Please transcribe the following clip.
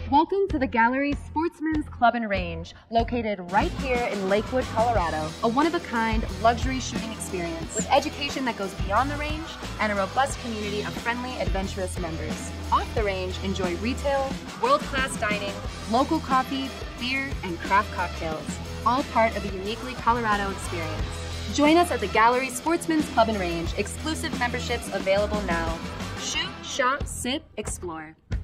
Welcome to the Gallery Sportsman's Club and Range, located right here in Lakewood, Colorado. A one-of-a-kind luxury shooting experience with education that goes beyond the range and a robust community of friendly, adventurous members. Off the range, enjoy retail, world-class dining, local coffee, beer, and craft cocktails, all part of a uniquely Colorado experience. Join us at the Gallery Sportsman's Club and Range. Exclusive memberships available now. Shoot, shop, sip, explore.